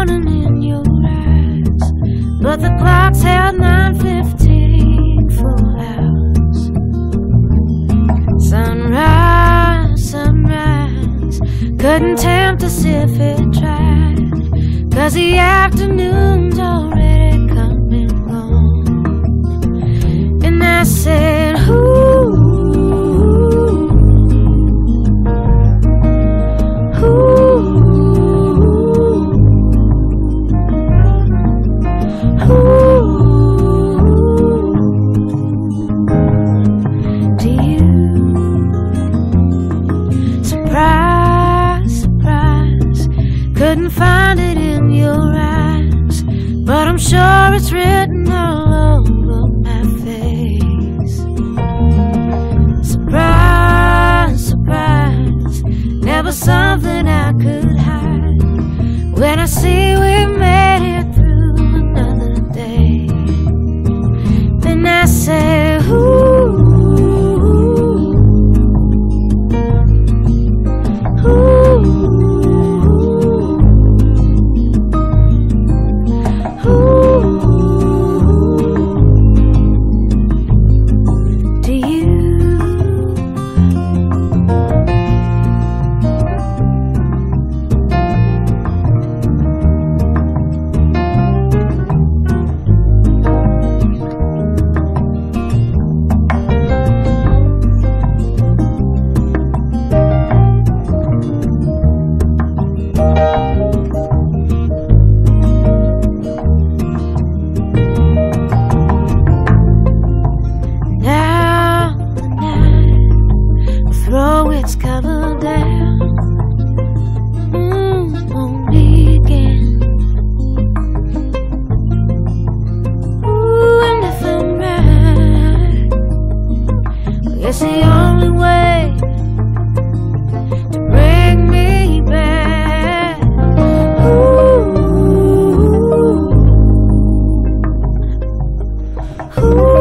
morning in your eyes, but the clock's held 9:15 full hours. Sunrise, sunrise, couldn't tempt us if it tried, 'cause the afternoon's already come and gone. And I said, ooh, couldn't find it in your eyes, but I'm sure it's written all over my face. Surprise, surprise, never something I could hide. When I see we made it through another day, then I say, ooh, ooh. Throw its cover down on me again. Ooh, and if I'm right, well, it's the only way to bring me back. Ooh, ooh.